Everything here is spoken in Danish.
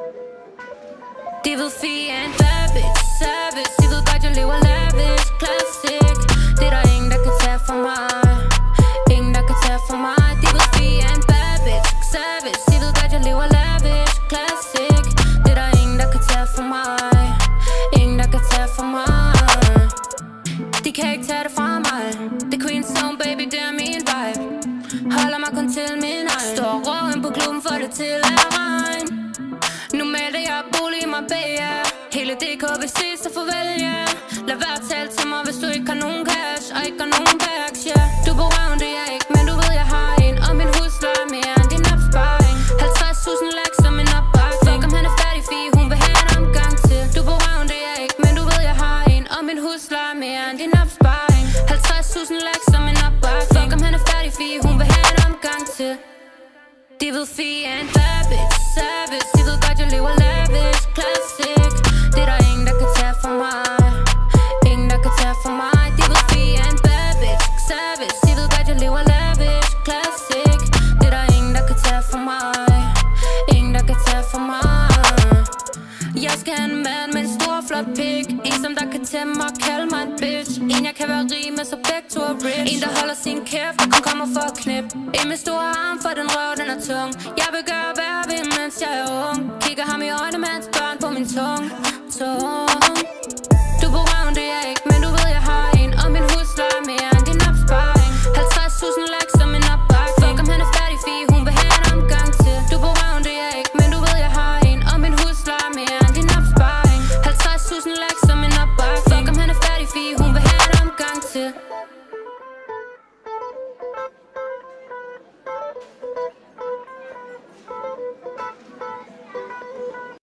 De ved Fie er en bad bitch, service. De ved godt jeg lever lavish, classic. Det er der ingen der kan tage fra mig. Ingen der kan tage fra mig. De ved Fie er en bad bitch, service. De ved godt jeg lever lavish, classic. Det er der ingen der kan tage fra mig. Ingen der kan tage fra mig. De kan ikke tage det fra mig. Det queen zone baby, det er min vibe. Holder mig kun til min egen. Står røven på klubben for det til at regne. Nu melder jeg bolig i mig bag. Hele DK vil sige så farvel, ja. Lad være at tale til mig, hvis du ikke har nogen cash og ikke har nogen bags, ja. Du er på røven, det er jeg ikke, men du ved jeg har en. Og min husleje er mere end din opsparing. 50.000 lags som en opbakning. Fuck om han er færdig, Fie, hun vil have en omgang til. Du er på røven, det er jeg ikke, men du ved jeg har en. Og min husleje er mere end din opsparing. 50.000 lags som en opbakning. Fuck om han er færdig, Fie, hun vil have en omgang til. De ved Fie er en bad bitch, service. De ved godt jeg lever lavish, classic. Det er der ingen der kan tage fra mig. Ingen der kan tage fra mig. De ved Fie er en bad bitch, service. De ved godt jeg lever lavish, classic. Det er der ingen der kan tage fra mig. Ingen der kan tage fra mig. Jeg skal have en mand med en stor flot pik. En som der kan tæmme mig og kalde mig en bitch. En jeg kan være rig med, så begge to er rich. En der holder sin kæft og kun kommer for at knip. En med store arm, for den røv den er tung. Jeg vil gøre hvad jeg vil, mens jeg er ung. Kigger ham i øjnene med hans børn på min tung.